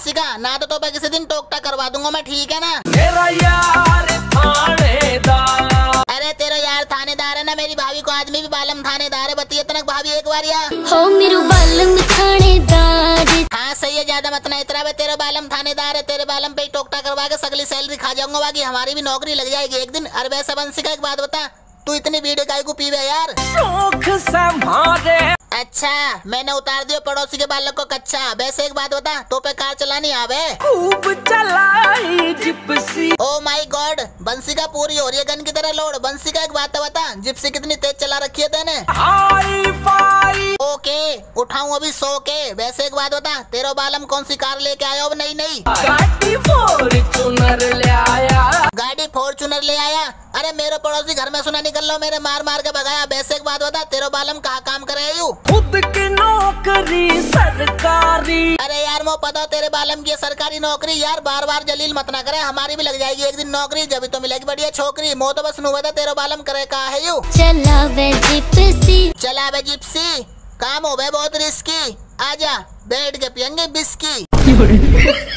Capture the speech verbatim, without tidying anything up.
बंसी का, ना तो तो पे किसी दिन टोकटा करवा दूंगा मैं, ठीक है ना। मेरा यार थानेदार। अरे तेरा यार थानेदार है ना, मेरी भाभी को आदमी भी बालम थानेदार है, बतिए तनक भाभी एक बार या हो मेरू बालम थानेदार। हाँ सही है, ज्यादा मत ना इतना, तेरे बालम थानेदार है, तेरे बालम पे टोकटा करवा के सगली सैलरी खा जाऊंगा, बाकी हमारी भी नौकरी लग जाएगी एक दिन। अरे वैसा बंसी का एक बात बता, तू इतनी बीड़ी काय को पीवे यार? शौक संभाले। अच्छा मैंने उतार दिया पड़ोसी के बालक को कच्चा। वैसे एक बात बता, तो पे कार चलानी आवे? खूब चलाई जिप्सी। ओ माय गॉड, बंसी का पूरी हो रही है गन की तरह लोड। बंसी का एक बात बता, जिप्सी कितनी तेज चला रखी है तेने? Hi fi. ओके उठाऊं अभी सो के। वैसे एक बात बता, तेरा बालम कौन सी कार लेके आया? अब नहीं नहीं गाड़ी फॉर्च्यूनर ले आया। गाड़ी फॉर्च्यूनर ले आया? अरे मेरे पड़ोसी घर में सुना निकल लो, मेरे मार मार के भगाया। वैसे एक बात बता, तेरा बालम कहाँ काम करे यू? खुद की नौकरी सरकारी। अरे यार मो पता तेरे बालम की सरकारी नौकरी। यार बार बार जलील मत ना करे, हमारी भी लग जाएगी एक दिन नौकरी, जब तो मिलेगी बढ़िया छोकरी। मो तो बस नु बता तेरा बालम करे कहाँ है यू? चला वे जिप्सी। चला वे जिप्सी, काम हो गए बहुत रिस्की। आजा बैठ के पियेंगे बिस्की।